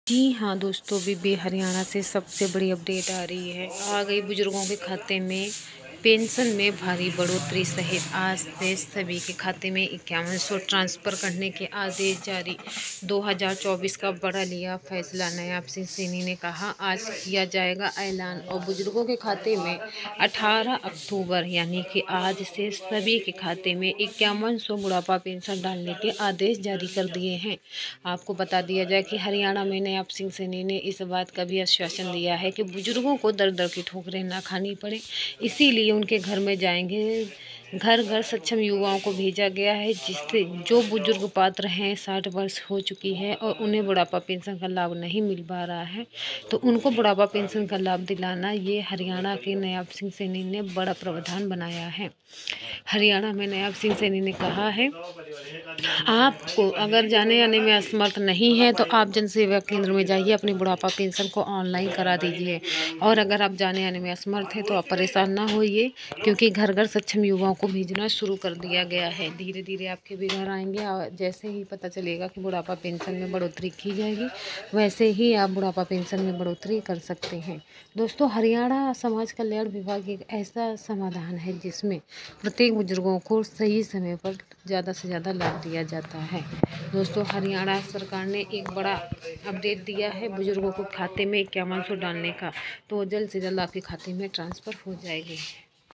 जी हाँ दोस्तों, अभी हरियाणा से सबसे बड़ी अपडेट आ रही है। आ गई बुजुर्गों के खाते में पेंशन में भारी बढ़ोतरी सहित आज से सभी के खाते में 5100 ट्रांसफ़र करने के आदेश जारी। 2024 का बड़ा लिया फैसला, नायब सिंह सैनी ने कहा आज किया जाएगा ऐलान और बुजुर्गों के खाते में 18 अक्टूबर यानी कि आज से सभी के खाते में 5100 बुढ़ापा पेंशन डालने के आदेश जारी कर दिए हैं। आपको बता दिया जाए कि हरियाणा में नायब सिंह सैनी ने इस बात का भी आश्वासन दिया है कि बुजुर्गों को दर दर की ठोकरें ना खानी पड़े, इसीलिए उनके घर में जाएंगे। घर घर सक्षम युवाओं को भेजा गया है, जिससे जो बुजुर्ग पात्र हैं, 60 वर्ष हो चुकी है और उन्हें बुढ़ापा पेंशन का लाभ नहीं मिल पा रहा है, तो उनको बुढ़ापा पेंशन का लाभ दिलाना ये हरियाणा के नायब सिंह सैनी ने बड़ा प्रावधान बनाया है। हरियाणा में नायब सिंह सैनी ने कहा है, आपको अगर जाने आने में असमर्थ नहीं है तो आप जन सेवा केंद्र में जाइए, अपनी बुढ़ापा पेंशन को ऑनलाइन करा दीजिए। और अगर आप जाने आने में असमर्थ हैं तो आप परेशान ना होइए, क्योंकि घर घर सक्षम युवाओं को भेजना शुरू कर दिया गया है। धीरे धीरे आपके भी घर आएंगे और जैसे ही पता चलेगा कि बुढ़ापा पेंशन में बढ़ोतरी की जाएगी, वैसे ही आप बुढ़ापा पेंशन में बढ़ोतरी कर सकते हैं। दोस्तों, हरियाणा समाज कल्याण विभाग एक ऐसा समाधान है जिसमें प्रत्येक बुजुर्गों को सही समय पर ज़्यादा से ज़्यादा लाभ दिया जाता है। दोस्तों, हरियाणा सरकार ने एक बड़ा अपडेट दिया है बुजुर्गों को खाते में 5100 डालने का, तो जल्द से जल्द आपके खाते में ट्रांसफ़र हो जाएगी।